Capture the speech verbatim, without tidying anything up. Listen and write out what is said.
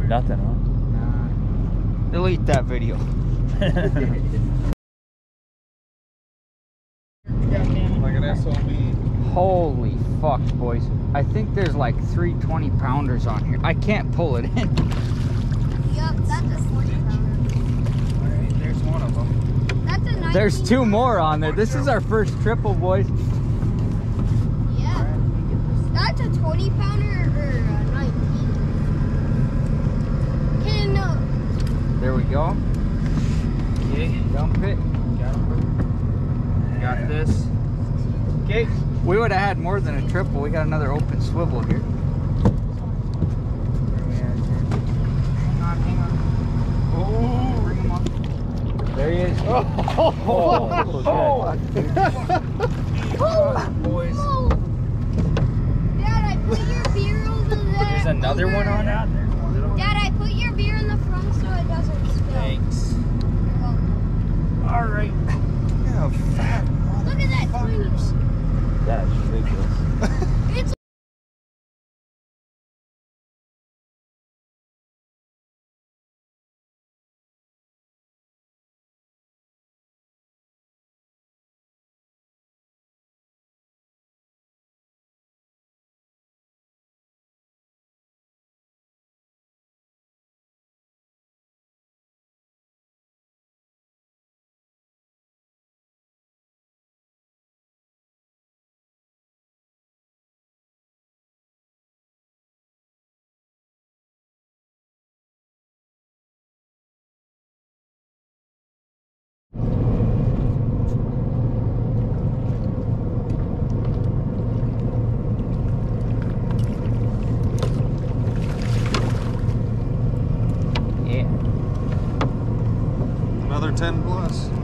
Nothing, huh? Nah. Delete that video. Like an S O B. Holy fuck, boys. I think there's like three twenty pounders on here. I can't pull it in. Yep, that's a twenty pounder. Alright, there's one of them. That's a nineteen. There's two more on there. This is our first triple, boys. Yeah. That's a twenty pounder or a nineteen. Okay, no. There we go. Okay, Dump it. got him. Got this. Okay. We would have had more than a triple. We got another open swivel here. Hang on, hang on. Oh, bring him up. There he is. Oh, Oh, Oh, boys. oh. Dad, I put your beer over there. There's another over. one on that. There's one. Dad, I put your beer in the front so it doesn't spill. Thanks. Oh. All right. Yeah, fat. Look at that tiny. That's ridiculous. It's Yeah. Another ten plus.